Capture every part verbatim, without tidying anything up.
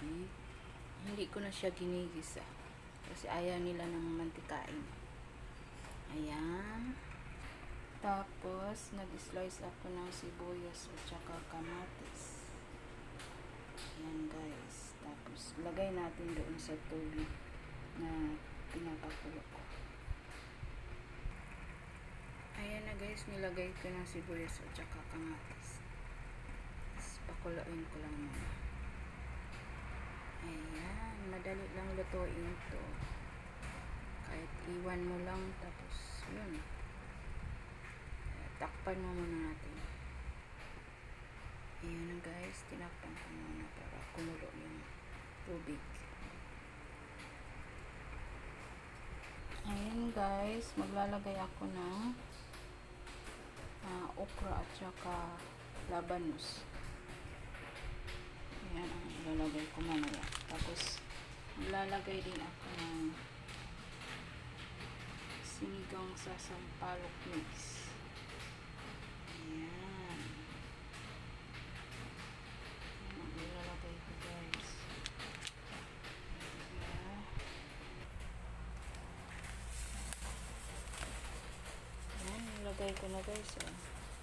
tubig. Hindi ko na siya ginigisa kasi ayaw nila ng mantikain. Ayan. Tapos, nag-slice ako ng sibuyas at saka kamatis. Ayan guys. Tapos, lagay natin doon sa tubig na pinapakulo ko. Ayan na guys, nilagay ko ng sibuyas at saka kamatis. Tapos, pakuluin ko lang muna. Ayan, madali lang lutuin ito. Kahit iwan mo lang, tapos yun. Takpan mo muna natin. Ayan na guys, tinakpan ko muna para kumulo yung tubig. Ayan guys, maglalagay ako ng uh, okra at saka labanos. Ayan ang ilalagay ko mamaya. Tapos, maglalagay din ako ng sinigang sa sampalok mix. Ayan. Ayan ang ilalagay ko guys. Ayan. Ayan, nilagay ko na guys. Oh.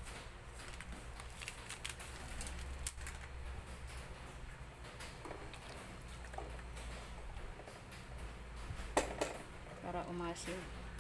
Para umasin.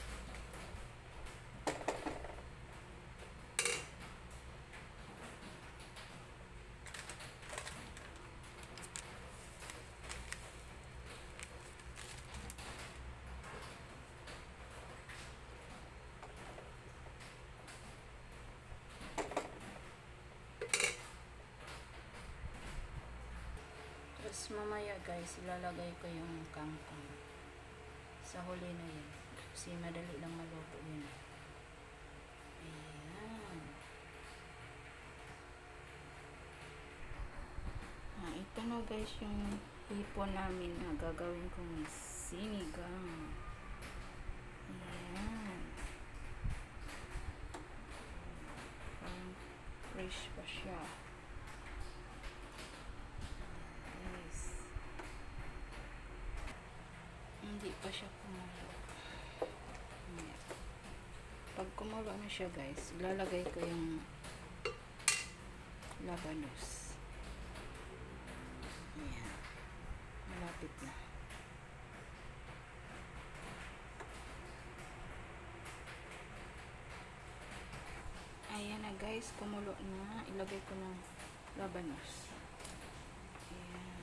Tapos mamaya guys, ilalagay ko yung kangkong. Sa huli na yun. Kasi madali lang maluto yun. Ayan. Ah, ito na guys yung hipon namin na gagawin kong sinigang. Ayan. Parang fresh pa siya. Yes. Hindi pa siya kumulo. Ayan. Pag kumulo na siya guys, ilalagay ko yung labanos. Ayan. Malapit na. Ayan na guys, kumulo na. Ilagay ko ng labanos. Ayan.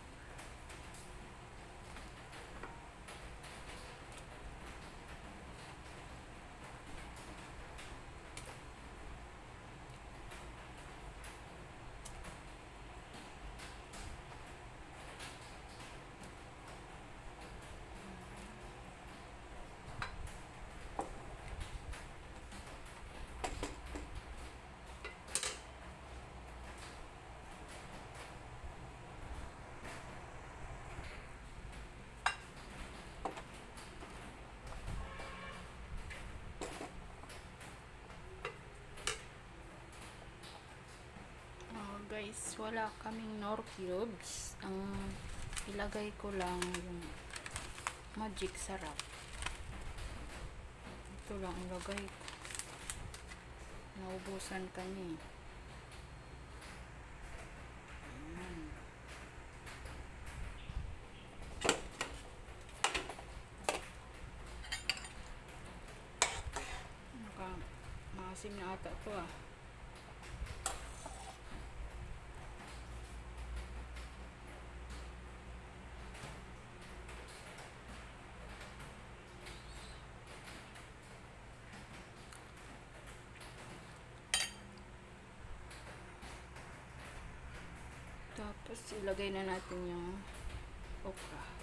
Guys, wala kaming nor cubes. Ang ilagay ko lang yung magic sarap. Ito lang ilagay ko. Naubusan kami. Ayan. Naka maasim na ata ito ah. Tapos ilagay na natin yung okra.